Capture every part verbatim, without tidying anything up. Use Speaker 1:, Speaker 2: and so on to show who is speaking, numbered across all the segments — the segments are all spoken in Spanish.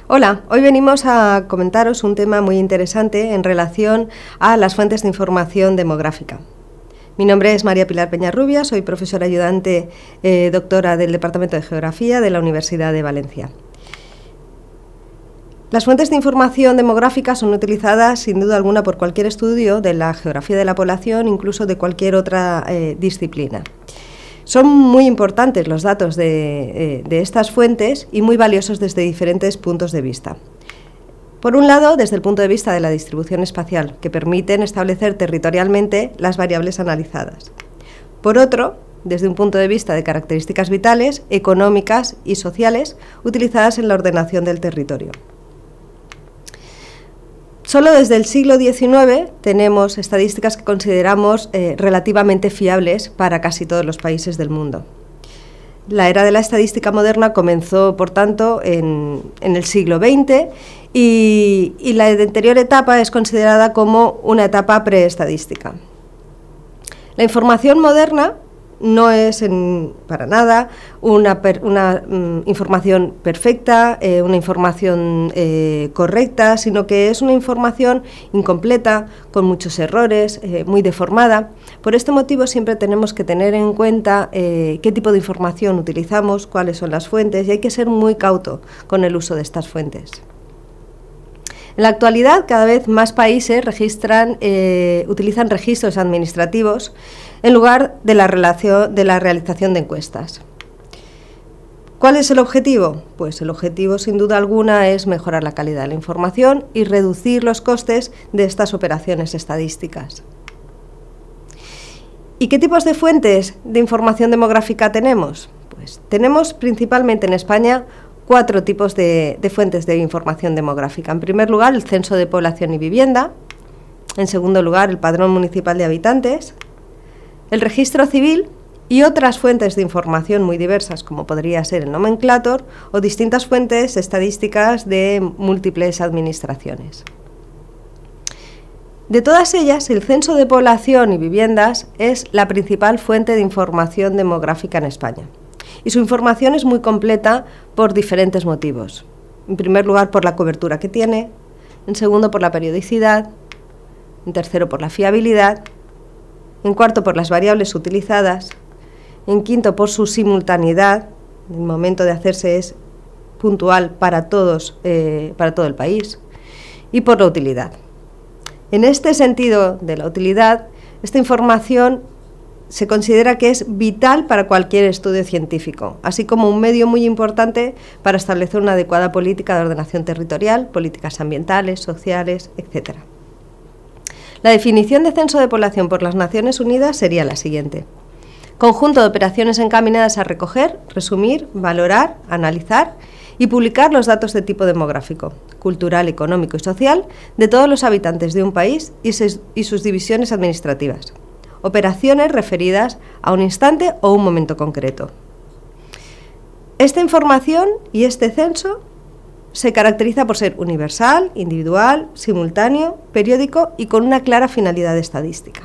Speaker 1: Hola, hoy venimos a comentaros un tema muy interesante en relación a las fuentes de información demográfica. Mi nombre es María Pilar Peñarrubia, soy profesora ayudante eh, doctora del Departamento de Geografía de la Universidad de Valencia. Las fuentes de información demográfica son utilizadas sin duda alguna por cualquier estudio de la geografía de la población, incluso de cualquier otra eh, disciplina. Son muy importantes los datos de, eh, de estas fuentes y muy valiosos desde diferentes puntos de vista. Por un lado, desde el punto de vista de la distribución espacial, que permiten establecer territorialmente las variables analizadas. Por otro, desde un punto de vista de características vitales, económicas y sociales utilizadas en la ordenación del territorio. Solo desde el siglo diecinueve tenemos estadísticas que consideramos eh, relativamente fiables para casi todos los países del mundo. La era de la estadística moderna comenzó, por tanto, en, en el siglo veinte y, y la anterior etapa es considerada como una etapa preestadística. La información moderna no es en, para nada una, per, una um, información perfecta, eh, una información eh, correcta, sino que es una información incompleta, con muchos errores, eh, muy deformada. Por este motivo siempre tenemos que tener en cuenta eh, qué tipo de información utilizamos, cuáles son las fuentes, y hay que ser muy cauto con el uso de estas fuentes. En la actualidad, cada vez más países registran, eh, utilizan registros administrativos en lugar de la, relación, de la realización de encuestas. ¿Cuál es el objetivo? Pues el objetivo, sin duda alguna, es mejorar la calidad de la información y reducir los costes de estas operaciones estadísticas. ¿Y qué tipos de fuentes de información demográfica tenemos? Pues tenemos principalmente en España cuatro tipos de, de fuentes de información demográfica. En primer lugar, el Censo de Población y Vivienda. En segundo lugar, el Padrón Municipal de Habitantes. El Registro Civil y otras fuentes de información muy diversas, como podría ser el Nomenclator o distintas fuentes estadísticas de múltiples administraciones. De todas ellas, el Censo de Población y Viviendas es la principal fuente de información demográfica en España. Y su información es muy completa por diferentes motivos. En primer lugar, por la cobertura que tiene, en segundo, por la periodicidad, en tercero, por la fiabilidad, en cuarto, por las variables utilizadas, en quinto, por su simultaneidad, el momento de hacerse es puntual para todos, eh, para todo el país, y por la utilidad. En este sentido de la utilidad, esta información se considera que es vital para cualquier estudio científico, así como un medio muy importante para establecer una adecuada política de ordenación territorial, políticas ambientales, sociales, etcétera. La definición de censo de población por las Naciones Unidas sería la siguiente: conjunto de operaciones encaminadas a recoger, resumir, valorar, analizar y publicar los datos de tipo demográfico, cultural, económico y social de todos los habitantes de un país y, ses, y sus divisiones administrativas. Operaciones referidas a un instante o un momento concreto. Esta información y este censo se caracteriza por ser universal, individual, simultáneo, periódico y con una clara finalidad estadística.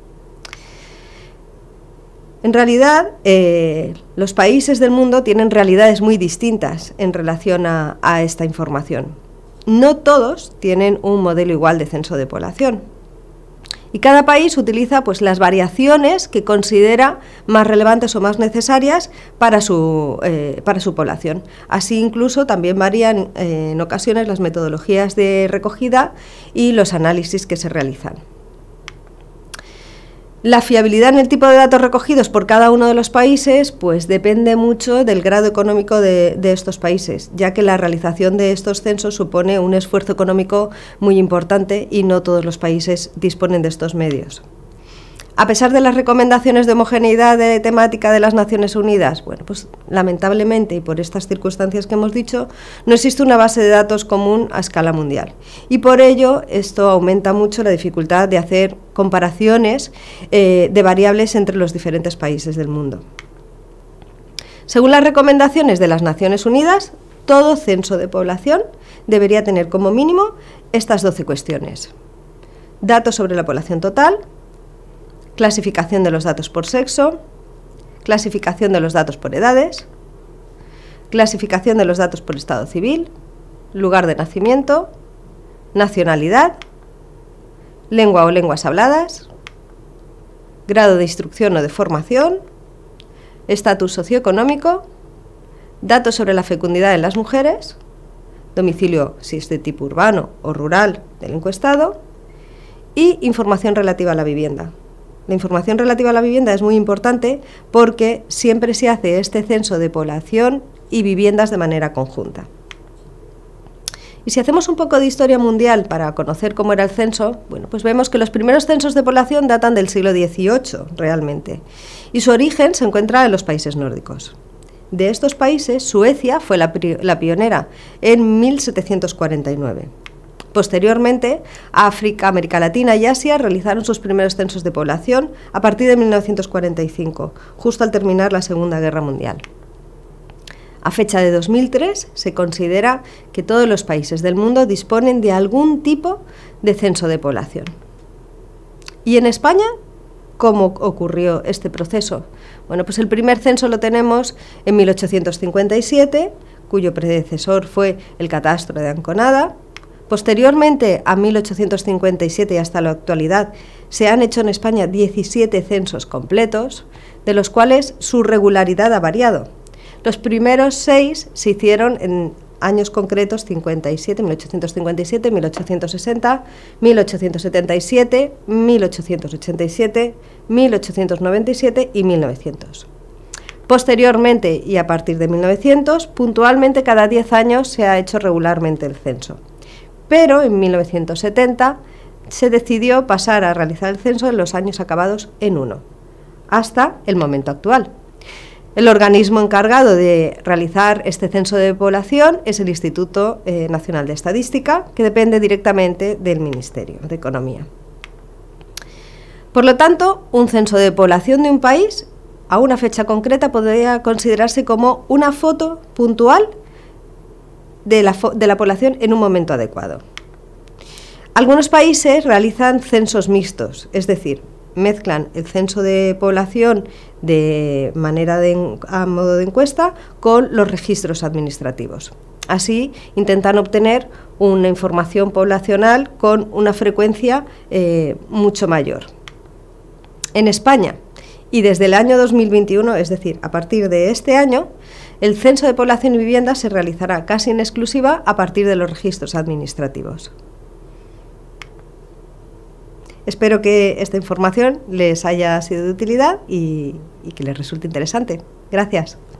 Speaker 1: En realidad, eh, los países del mundo tienen realidades muy distintas en relación a, a esta información. No todos tienen un modelo igual de censo de población. Y cada país utiliza pues, las variaciones que considera más relevantes o más necesarias para su, eh, para su población. Así incluso también varían eh, en ocasiones las metodologías de recogida y los análisis que se realizan. La fiabilidad en el tipo de datos recogidos por cada uno de los países pues, depende mucho del grado económico de, de estos países, ya que la realización de estos censos supone un esfuerzo económico muy importante y no todos los países disponen de estos medios. A pesar de las recomendaciones de homogeneidad de temática de las Naciones Unidas, bueno, pues lamentablemente y por estas circunstancias que hemos dicho, no existe una base de datos común a escala mundial. Y por ello esto aumenta mucho la dificultad de hacer comparaciones eh, de variables entre los diferentes países del mundo. Según las recomendaciones de las Naciones Unidas, todo censo de población debería tener como mínimo estas doce cuestiones: datos sobre la población total, clasificación de los datos por sexo, clasificación de los datos por edades, clasificación de los datos por estado civil, lugar de nacimiento, nacionalidad, lengua o lenguas habladas, grado de instrucción o de formación, estatus socioeconómico, datos sobre la fecundidad en las mujeres, domicilio si es de tipo urbano o rural del encuestado y información relativa a la vivienda. La información relativa a la vivienda es muy importante porque siempre se hace este censo de población y viviendas de manera conjunta. Y si hacemos un poco de historia mundial para conocer cómo era el censo, bueno, pues vemos que los primeros censos de población datan del siglo dieciocho, realmente, y su origen se encuentra en los países nórdicos. De estos países, Suecia fue la, la pionera en mil setecientos cuarenta y nueve. Posteriormente, África, América Latina y Asia realizaron sus primeros censos de población a partir de mil novecientos cuarenta y cinco, justo al terminar la Segunda Guerra Mundial. A fecha de dos mil tres, se considera que todos los países del mundo disponen de algún tipo de censo de población. ¿Y en España cómo ocurrió este proceso? Bueno, pues el primer censo lo tenemos en mil ochocientos cincuenta y siete, cuyo predecesor fue el catastro de Anconada. Posteriormente, a mil ochocientos cincuenta y siete y hasta la actualidad, se han hecho en España diecisiete censos completos, de los cuales su regularidad ha variado. Los primeros seis se hicieron en años concretos: cincuenta y siete, mil ochocientos cincuenta y siete, mil ochocientos sesenta, mil ochocientos setenta y siete, mil ochocientos ochenta y siete, mil ochocientos noventa y siete y mil novecientos. Posteriormente, y a partir de mil novecientos, puntualmente cada diez años se ha hecho regularmente el censo. Pero en mil novecientos setenta se decidió pasar a realizar el censo en los años acabados en uno, hasta el momento actual. El organismo encargado de realizar este censo de población es el Instituto eh, Nacional de Estadística, que depende directamente del Ministerio de Economía. Por lo tanto, un censo de población de un país, a una fecha concreta, podría considerarse como una foto puntual de la, de la población en un momento adecuado. Algunos países realizan censos mixtos, es decir, mezclan el censo de población de manera de, a modo de encuesta con los registros administrativos. Así intentan obtener una información poblacional con una frecuencia eh, mucho mayor. En España, y desde el año dos mil veintiuno, es decir, a partir de este año, el censo de población y vivienda se realizará casi en exclusiva a partir de los registros administrativos. Espero que esta información les haya sido de utilidad y, y que les resulte interesante. Gracias.